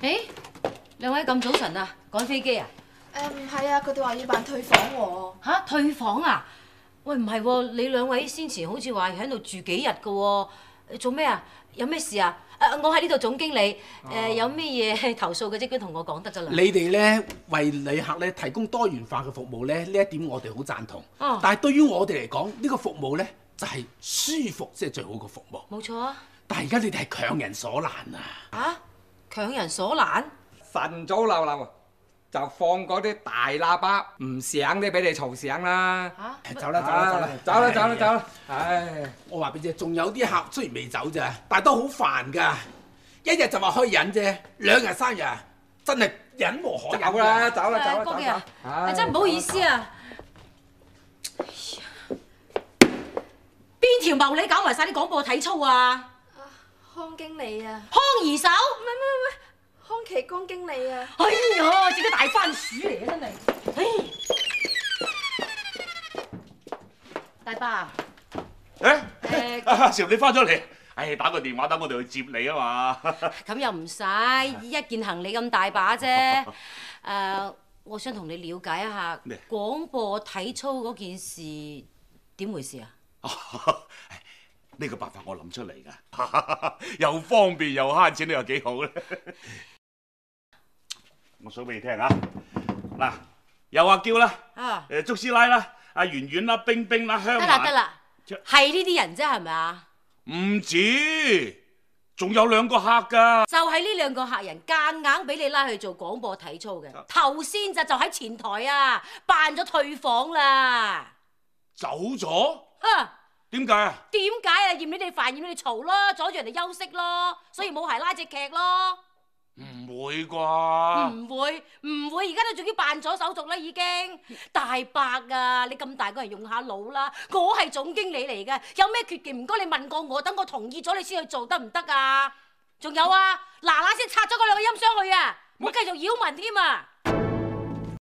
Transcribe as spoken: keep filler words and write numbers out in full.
誒，兩位咁早晨啊，趕飛機啊？ 誒唔係啊，佢哋話要辦退房喎。 嚇，退房啊？喂，唔係喎，你兩位先前好似話喺度住幾日㗎喎？做咩啊？有咩事啊？誒，我喺呢度總經理，誒有咩嘢投訴嘅啫，佢同我講得咋啦。 你哋咧為旅客咧提供多元化嘅服務咧，呢一點我哋好贊同。 哦。 但係對於我哋嚟講，呢個服務咧就係舒服先係最好嘅服務。 冇錯啊。 但係而家你哋係強人所難啊！ 嚇？強人所難？ 晨早流流就放嗰啲大喇叭，唔醒啲俾你嘈醒啦。 嚇？ 走啦走啦走啦走啦走啦走啦！唉， 我話俾你知，仲有啲客雖然未走咋，但係都好煩㗎。一日就話可以忍啫，兩日三日真係忍無可忍。 走啦走啦走啦哥記啊， 走！ 真唔好意思啊。邊條茂利搞埋晒啲廣播體操啊？ 康經理啊， 康兒手？ 唔係唔係唔係，康琪光經理啊。 哎呀，自己大番薯嚟嘅真係。唉，大伯。 誒， 誒阿韶你翻咗嚟，唉，打個電話等我哋去接你啊嘛。 咁又唔使，一件行李咁大把啫。誒，我想同你了解一下咩廣播體操嗰件事點回事啊？ 呢個辦法我諗出嚟㗎，又方便又慳錢，你話幾好咧？我數俾你聽啊！嗱，有阿嬌啦， 啊， 誒祝師奶啦，阿圓圓啦，冰冰啦，香得啦得蘭， 啦，係呢啲人啫，係咪啊？ 唔止，仲有兩個客㗎。 就係呢兩個客人夾硬俾你拉去做廣播體操嘅，頭先就就喺前台啊，辦咗退房啦。 走咗？ 啊！ 點解啊？ 點解啊？嫌你哋煩，嫌你哋嘈咯，阻住人哋休息咯，所以冇鞋拉隻劇咯。 唔會啩？ 唔會唔會，而家都仲要辦咗手續啦，已經。大伯啊，你咁大個人用下腦啦，我係總經理嚟嘅，有咩決定唔該你問過我，等我同意咗你先去做得唔得啊？仲有啊，嗱嗱聲拆咗嗰兩個音箱去啊，唔好繼續擾民添啊！